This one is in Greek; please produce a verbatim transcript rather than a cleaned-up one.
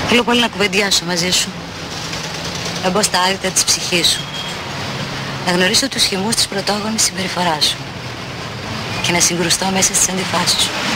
Θέλω πολύ να κουβεντιάσω μαζί σου. Να μπω στα άρρητα της ψυχής σου. Να γνωρίσω τους χυμούς της πρωτόγονης συμπεριφοράς σου. Και να συγκρουστώ μέσα στις αντιφάσεις σου.